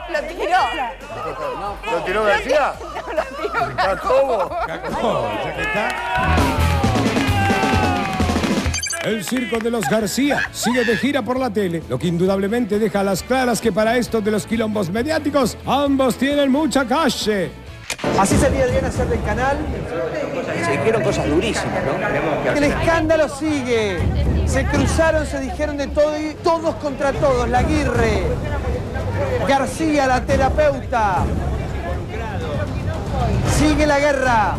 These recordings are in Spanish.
Lo tiró. ¿Lo tiró García? No, lo tiró Jacobo. Jacobo, ya que está. El circo de los García sigue de gira por la tele, lo que indudablemente deja a las claras que para esto de los quilombos mediáticos, ambos tienen mucha calle. Así salía Adrián a hacer del canal. Se dijeron cosas durísimas, ¿no? El escándalo sigue. Se cruzaron, se dijeron de todo y todos contra todos. Laguirre, García, la terapeuta. Sigue la guerra.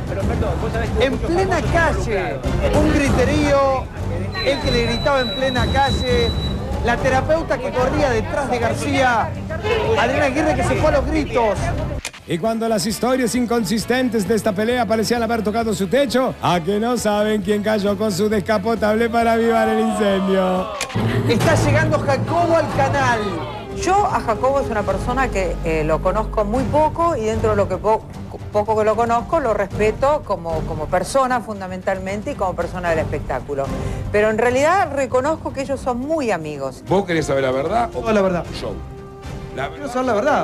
En plena calle, un griterío, el que le gritaba en plena calle, la terapeuta que corría detrás de García, Adrián Aguirre que se fue a los gritos. Y cuando las historias inconsistentes de esta pelea parecían haber tocado su techo, a que no saben quién cayó con su descapotable para avivar el incendio. Está llegando Jacobo al canal. Yo a Jacobo es una persona que lo conozco muy poco y dentro de lo que poco que lo conozco lo respeto como persona fundamentalmente y como persona del espectáculo. Pero en realidad reconozco que ellos son muy amigos. ¿Vos querés saber la verdad o Toda la verdad. un show? Quiero saber la verdad.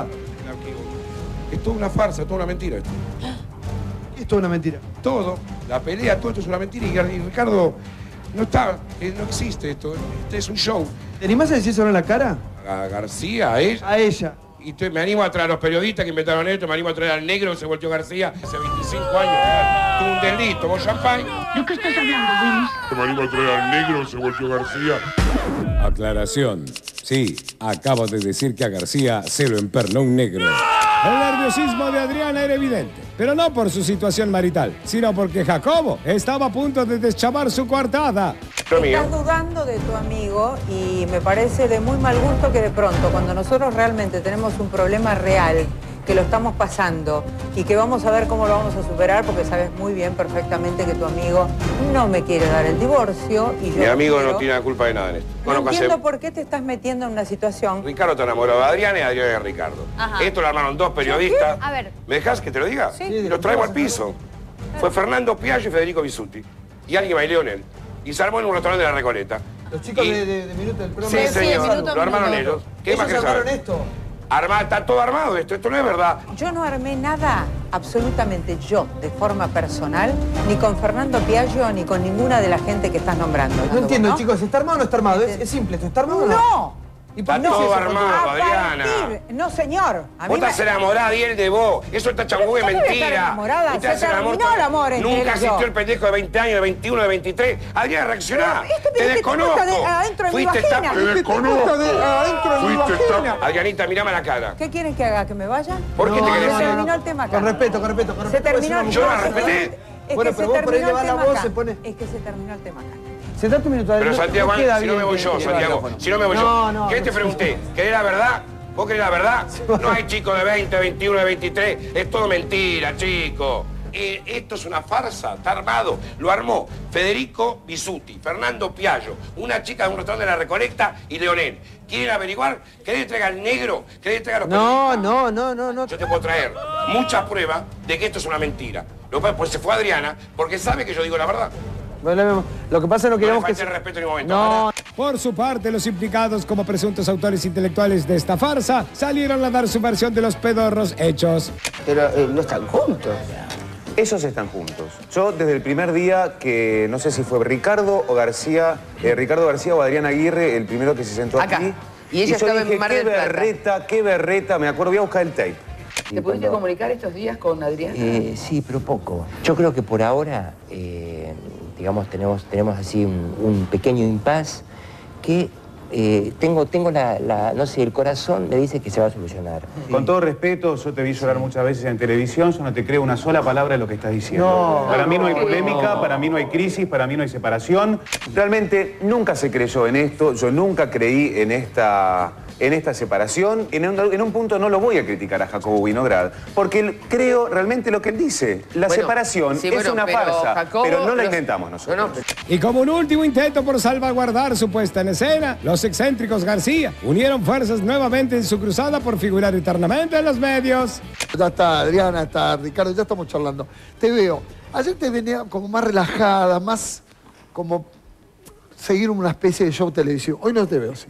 Es toda una farsa, toda una mentira esto. Esto es una mentira. Todo, la pelea, todo esto es una mentira. Y Ricardo no está, no existe esto. Este es un show. ¿Te animás a decírselo en la cara? A García, a ella. A ella. Y me animo a traer a los periodistas que inventaron esto, me animo a traer al negro que se volteó García hace 25 años. Tuvo un delito, tomó champán. ¿De qué estás hablando, Willis? Me animo a traer al negro que se volteó García. Aclaración. Sí, acabo de decir que a García se lo empernó un negro. El nerviosismo de Adriana era evidente, pero no por su situación marital, sino porque Jacobo estaba a punto de deschavar su coartada. Estás dudando de tu amigo y me parece de muy mal gusto que de pronto, cuando nosotros realmente tenemos un problema real, que lo estamos pasando y que vamos a ver cómo lo vamos a superar, porque sabes muy bien perfectamente que tu amigo no me quiere dar el divorcio y yo Mi amigo quiero. no tiene la culpa de nada en esto. No entiendo por qué te estás metiendo en una situación. Ricardo te enamoró de Adriana y Adriana de Ricardo. Ajá. Esto lo armaron dos periodistas. A ver. ¿Me dejás que te lo diga? Sí. Y los traigo al piso. Fue Fernando Piaggio y Federico Bisutti. Y alguien bailó en él. Y se armó en un restaurante de la Recoleta. Los chicos Y- de Minuto del programa. Sí, señor. Minuto a Lo armaron Minuto. ellos. ¿Qué Ellos más querés armaron saber? esto. Está todo armado esto no es verdad. Yo no armé nada, absolutamente yo, de forma personal, ni con Fernando Piaggio, ni con ninguna de la gente que estás nombrando. No entiendo, ¿no? chicos, ¿está armado o no está armado? Es simple, ¿esto está armado o no? ¡No! ¿Y por Está qué todo se armado, A Adriana. partir- No, señor. A Vos mí estás enamorada y él de vos. Eso está changú y Yo no voy a estar mentira. enamorada, Usted se hace terminó todo- el amor entre él Nunca y yo. existió el pendejo de 20 años, de 21, de 23. Adriana, reaccioná. Pero Te este desconozco. tipo está adentro de mi Fuiste vagina. esta- Te Este desconozco. adentro de mi Fuiste esta- vagina. Adrianita, mirame a la cara. ¿Qué quieren que haga? ¿Que me vaya? ¿Por qué te querés Se ir? terminó el tema acá. Con respeto, con respeto, con Se respeto. terminó el Yo la tema. respeté. Es Bueno, que pero se vos por ahí terminó le el va la tema voz, acá. se pone- Es que se terminó el tema acá. Sentate un minuto. Pero no- Santiago, no queda si no bien me voy que- yo, que Santiago. micrófono. Si no me voy No, yo. no, ¿Qué no, te pregunté? ¿Querés la verdad? ¿Vos querés la verdad? No hay chicos de 20, 21, de 23. Es todo mentira, chico. Esto es una farsa, está armado. Lo armó Federico Bisutti, Fernando Piaggio, una chica de un restaurante de la Recoleta y Leonel. ¿Quieren averiguar? ¿Querés que traiga al negro? ¿Querés que traiga a los No, periodistas? no. Yo te puedo traer muchas pruebas de que esto es una mentira. Lo que pasa es que se fue Adriana porque sabe que yo digo la verdad. Bueno, lo que pasa es que no No le queremos que... falte el respeto en ningún momento. No, Por su parte, los implicados como presuntos autores intelectuales de esta farsa salieron a dar su versión de los pedorros hechos. Pero no están juntos. Esos están juntos. Yo desde el primer día que no sé si fue Ricardo García o Adriana Aguirre, el primero que se sentó Acá. aquí. Y ella yo estaba en dije, Mar del Plata. qué berreta, me acuerdo, voy a buscar el tape. ¿Te pudiste comunicar estos días con Adriana? Sí, pero poco. Yo creo que por ahora, digamos, tenemos así un pequeño impas que tengo no sé, el corazón me dice que se va a solucionar. Con todo respeto, yo te vi llorar muchas veces en televisión, yo no te creo una sola palabra de lo que estás diciendo. No. Para mí no hay polémica, para mí no hay crisis, para mí no hay separación. Realmente nunca se creyó en esto, yo nunca creí en esta separación. En un punto no lo voy a criticar a Jacobo Winograd, porque creo realmente lo que él dice. La separación sí, es bueno, una pero farsa, Jacobo, pero no la pero- inventamos nosotros. Y como un último intento por salvaguardar su puesta en escena, los excéntricos García unieron fuerzas nuevamente en su cruzada por figurar eternamente en los medios. Ya está, Adriana, está Ricardo, ya estamos charlando. Te veo. Ayer te venía como más relajada, más como seguir una especie de show televisivo. Hoy no te veo así.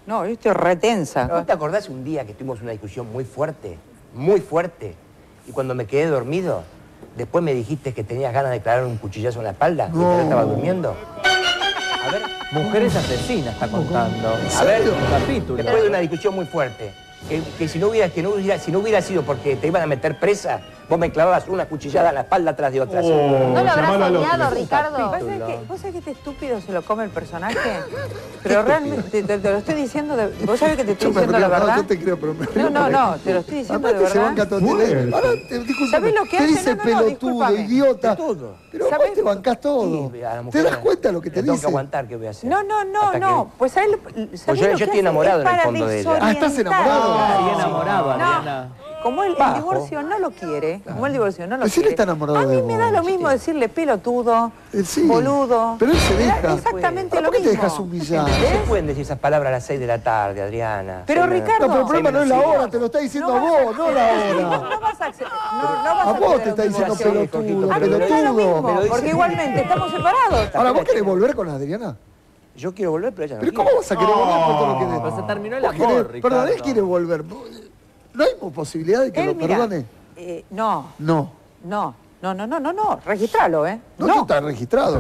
No, yo estoy retensa. ¿No te acordás un día que tuvimos una discusión muy fuerte? Muy fuerte. Y cuando me quedé dormido, después me dijiste que tenías ganas de clavar un cuchillazo en la espalda y yo estaba durmiendo. A ver. Mujeres asesinas está contando. A ver, un capítulo. Después de una discusión muy fuerte, que si no hubiera sido porque te iban a meter presa, vos me clavabas una cuchillada en la espalda atrás de otra. ¿No lo habrás soñado, Ricardo? ¿Vos sabés que este estúpido se lo come el personaje? Pero realmente, te lo estoy diciendo, vos sabés que te estoy diciendo la verdad. Yo te creo, pero No, te lo estoy diciendo de se banca verdad. todo. Ahora, ¿Sabés lo que te hace? dice No, pelotudo, discúlpame. idiota. Todo. Pero vos te bancás todo. Sí, a la ¿Te mujer das cuenta de lo que te tengo dice? que aguantar, ¿qué voy a hacer? No. Pues a él. Pues yo estoy enamorado en el fondo de ella. Ah, ¿estás enamorado? Estaría enamorado, Adriana. Como el divorcio no lo quiere, como el divorcio no lo Pero si él quiere. está enamorado a mí de me vos, da lo mismo decirle pelotudo, Sí. boludo. Pero él se Me da deja. exactamente lo ¿Por qué mismo. te dejas humillar? No se pueden decir esas palabras a las 6 de la tarde, Adriana. Pero Ricardo... No, pero el problema no es la hora, te lo está diciendo a vos, no la hora. No vas a acceder. No vas A vos acceder te está un diciendo divorcio. pelotudo, A mí me da lo pelotudo. mismo, porque igualmente estamos separados. Ahora, ¿vos querés volver con Adriana? Yo quiero volver, pero ella no ¿Pero quiere. cómo vas a querer volver por todo lo que de... Pero se terminó el Vos amor, querés- Ricardo. Perdón, él quiere volver. ¿No hay posibilidad de que Él, lo mira, perdone? No, No. registralo, ¿eh? No está registrado.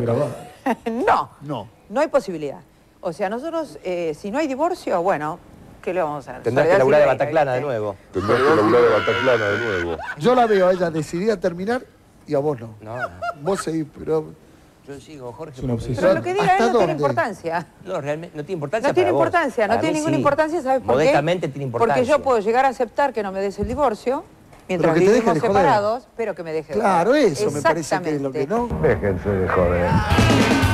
No hay posibilidad. O sea, nosotros, si no hay divorcio, bueno, ¿qué le vamos a hacer? Tendrás que Soledad laburar de Silveira, Bataclana de ¿viste? nuevo. Tendrás que laburar de Bataclana de nuevo. Yo la veo a ella decidida a terminar y a vos no. No, Vos seguís, pero... yo sigo, Jorge. Pero lo que diga ¿Hasta él no tiene dónde? importancia. No, realmente no tiene importancia No tiene para vos. importancia, no Para tiene mí ninguna sí. importancia, ¿sabes por qué? Modestamente tiene importancia. Porque yo puedo llegar a aceptar que no me des el divorcio, mientras Pero que te vivimos deje de joder. separados, pero que me deje de Claro, joder. eso me parece que es lo que no. Déjense de joder.